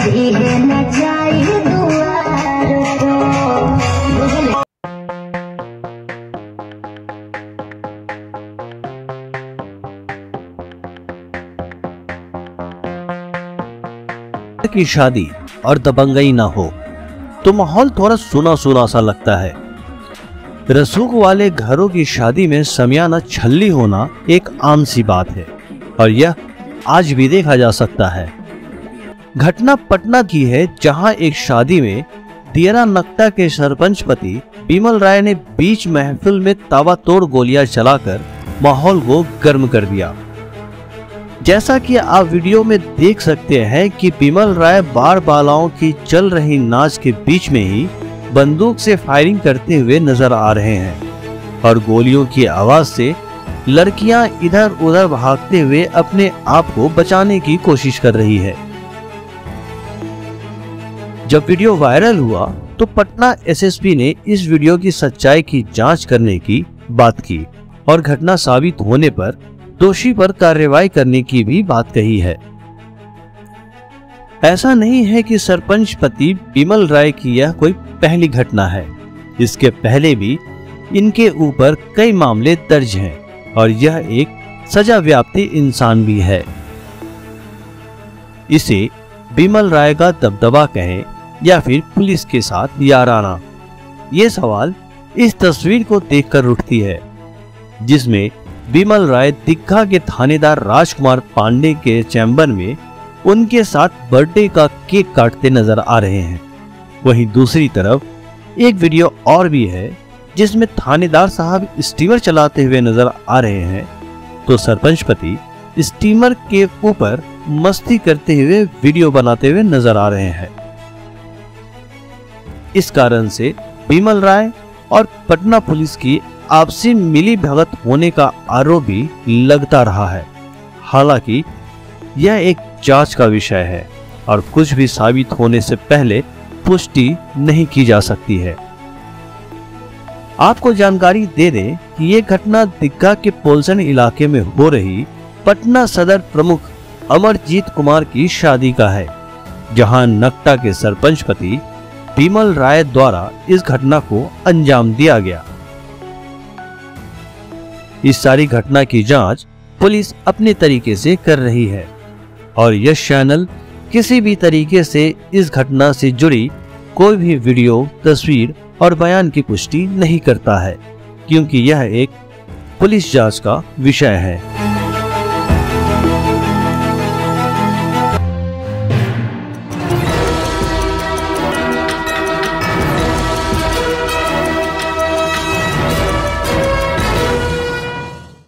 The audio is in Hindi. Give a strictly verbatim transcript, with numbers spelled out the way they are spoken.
इहे न जाई दुआर को। की शादी और दबंगई ना हो तो माहौल थोड़ा सुना सुना सा लगता है। रसूख वाले घरों की शादी में समियाना छल्ली होना एक आम सी बात है और यह आज भी देखा जा सकता है। घटना पटना की है, जहां एक शादी में दियरा नकटा के सरपंच पति बिमल राय ने बीच महफिल में ताबड़तोड़ गोलियां चलाकर माहौल को गर्म कर दिया। जैसा कि आप वीडियो में देख सकते हैं कि बिमल राय बार बालाओं की चल रही नाच के बीच में ही बंदूक से फायरिंग करते हुए नजर आ रहे हैं और गोलियों की आवाज से लड़कियां इधर उधर भागते हुए अपने आप को बचाने की कोशिश कर रही है। जब वीडियो वायरल हुआ तो पटना एसएसपी ने इस वीडियो की सच्चाई की जांच करने की बात की और घटना साबित होने पर दोषी पर कार्रवाई करने की भी बात कही है। ऐसा नहीं है कि सरपंच पति बिमल राय की यह कोई पहली घटना है। इसके पहले भी इनके ऊपर कई मामले दर्ज हैं और यह एक सजा व्याप्ति इंसान भी है। इसे बिमल राय का दबदबा कहें या फिर पुलिस के साथ याराना, ये सवाल इस तस्वीर को देखकर उठती है, जिसमें बिमल राय दीघा के थानेदार राजकुमार पांडे के चैम्बर में उनके साथ बर्थडे का केक काटते नजर आ रहे हैं। वहीं दूसरी तरफ एक वीडियो और भी है जिसमें थानेदार साहब स्टीमर चलाते हुए नजर आ रहे हैं तो सरपंच पति स्टीमर के ऊपर मस्ती करते हुए वीडियो बनाते हुए नजर आ रहे हैं। इस कारण से बिमल राय और पटना पुलिस की आपसी मिली भगत होने का आरोप भी लगता रहा है। हालांकि यह एक जांच का विषय है और कुछ भी साबित होने से पहले पुष्टि नहीं की जा सकती है। आपको जानकारी दे दें कि यह घटना दीघा के पोलसन इलाके में हो रही पटना सदर प्रमुख अमरजीत कुमार की शादी का है, जहां नकटा के सरपंच पति बिमल राय द्वारा इस घटना को अंजाम दिया गया। इस सारी घटना की जांच पुलिस अपने तरीके से कर रही है और यश चैनल किसी भी तरीके से इस घटना से जुड़ी कोई भी वीडियो, तस्वीर और बयान की पुष्टि नहीं करता है, क्योंकि यह एक पुलिस जांच का विषय है।